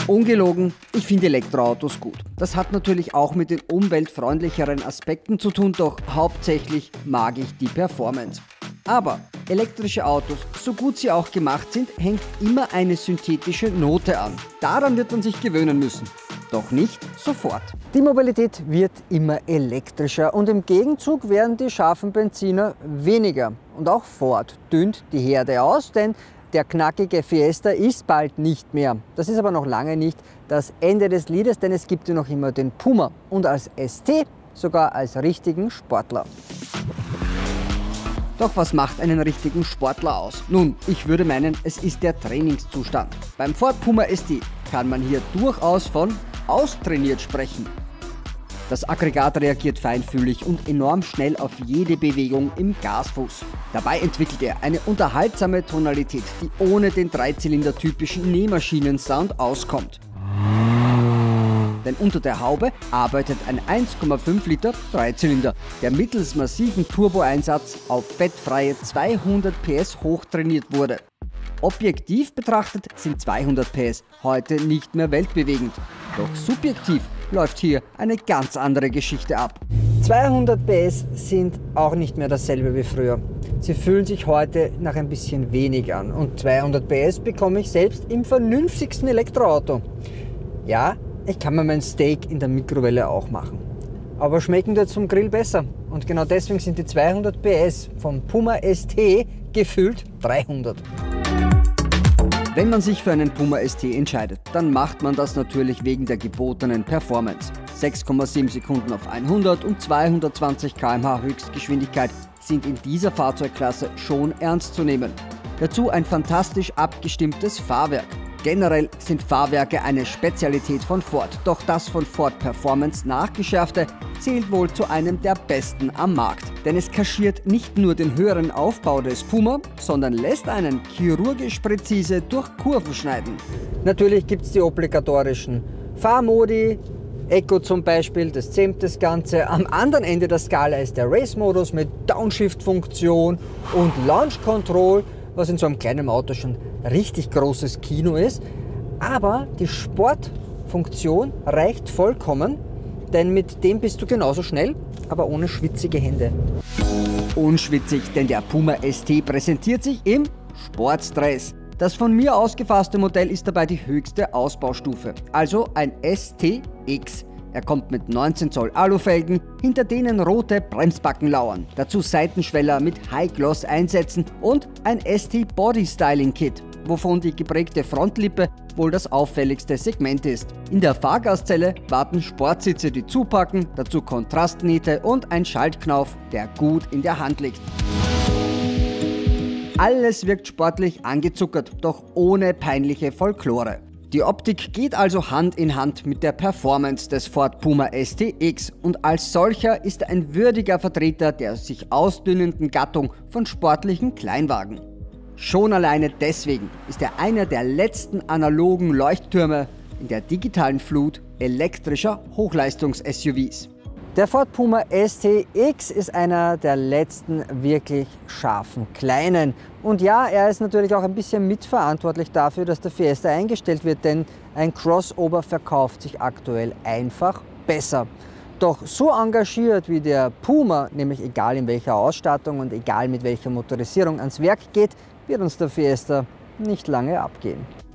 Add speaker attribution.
Speaker 1: Ungelogen, ich finde Elektroautos gut. Das hat natürlich auch mit den umweltfreundlicheren Aspekten zu tun, doch hauptsächlich mag ich die Performance. Aber elektrische Autos, so gut sie auch gemacht sind, hängt immer eine synthetische Note an. Daran wird man sich gewöhnen müssen. Doch nicht sofort. Die Mobilität wird immer elektrischer und im Gegenzug werden die scharfen Benziner weniger. Und auch Ford dünnt die Herde aus, denn der knackige Fiesta ist bald nicht mehr. Das ist aber noch lange nicht das Ende des Liedes, denn es gibt ja noch immer den Puma und als ST sogar als richtigen Sportler. Doch was macht einen richtigen Sportler aus? Nun, ich würde meinen, es ist der Trainingszustand. Beim Ford Puma ST kann man hier durchaus von austrainiert sprechen. Das Aggregat reagiert feinfühlig und enorm schnell auf jede Bewegung im Gasfuß. Dabei entwickelt er eine unterhaltsame Tonalität, die ohne den Dreizylinder-typischen Nähmaschinen-Sound auskommt. Denn unter der Haube arbeitet ein 1,5 Liter Dreizylinder, der mittels massiven Turboeinsatz auf fettfreie 200 PS hochtrainiert wurde. Objektiv betrachtet sind 200 PS heute nicht mehr weltbewegend. Doch subjektiv läuft hier eine ganz andere Geschichte ab. 200 PS sind auch nicht mehr dasselbe wie früher. Sie fühlen sich heute nach ein bisschen wenig an. Und 200 PS bekomme ich selbst im vernünftigsten Elektroauto. Ja, ich kann mir mein Steak in der Mikrowelle auch machen. Aber schmecken dort zum Grill besser. Und genau deswegen sind die 200 PS vom Puma ST gefühlt 300. Wenn man sich für einen Puma ST entscheidet, dann macht man das natürlich wegen der gebotenen Performance. 6,7 Sekunden auf 100 und 220 km/h Höchstgeschwindigkeit sind in dieser Fahrzeugklasse schon ernst zu nehmen. Dazu ein fantastisch abgestimmtes Fahrwerk. Generell sind Fahrwerke eine Spezialität von Ford, doch das von Ford Performance nachgeschärfte zählt wohl zu einem der besten am Markt. Denn es kaschiert nicht nur den höheren Aufbau des Puma, sondern lässt einen chirurgisch präzise durch Kurven schneiden. Natürlich gibt es die obligatorischen Fahrmodi, Eco zum Beispiel, das zähmt das Ganze. Am anderen Ende der Skala ist der Race-Modus mit Downshift-Funktion und Launch Control, was in so einem kleinen Auto schon richtig großes Kino ist. Aber die Sportfunktion reicht vollkommen, denn mit dem bist du genauso schnell, aber ohne schwitzige Hände. Unschwitzig, denn der Puma ST präsentiert sich im Sportstress. Das von mir ausgefasste Modell ist dabei die höchste Ausbaustufe, also ein ST-X. Er kommt mit 19 Zoll Alufelgen, hinter denen rote Bremsbacken lauern. Dazu Seitenschweller mit High-Gloss-Einsätzen und ein ST Body Styling Kit, wovon die geprägte Frontlippe wohl das auffälligste Segment ist. In der Fahrgastzelle warten Sportsitze, die zupacken, dazu Kontrastnähte und ein Schaltknauf, der gut in der Hand liegt. Alles wirkt sportlich angezuckert, doch ohne peinliche Folklore. Die Optik geht also Hand in Hand mit der Performance des Ford Puma ST-X und als solcher ist er ein würdiger Vertreter der sich ausdünnenden Gattung von sportlichen Kleinwagen. Schon alleine deswegen ist er einer der letzten analogen Leuchttürme in der digitalen Flut elektrischer Hochleistungs-SUVs. Der Ford Puma ST-X ist einer der letzten wirklich scharfen Kleinen. Und ja, er ist natürlich auch ein bisschen mitverantwortlich dafür, dass der Fiesta eingestellt wird, denn ein Crossover verkauft sich aktuell einfach besser. Doch so engagiert wie der Puma, nämlich egal in welcher Ausstattung und egal mit welcher Motorisierung ans Werk geht, wird uns der Fiesta nicht lange abgehen.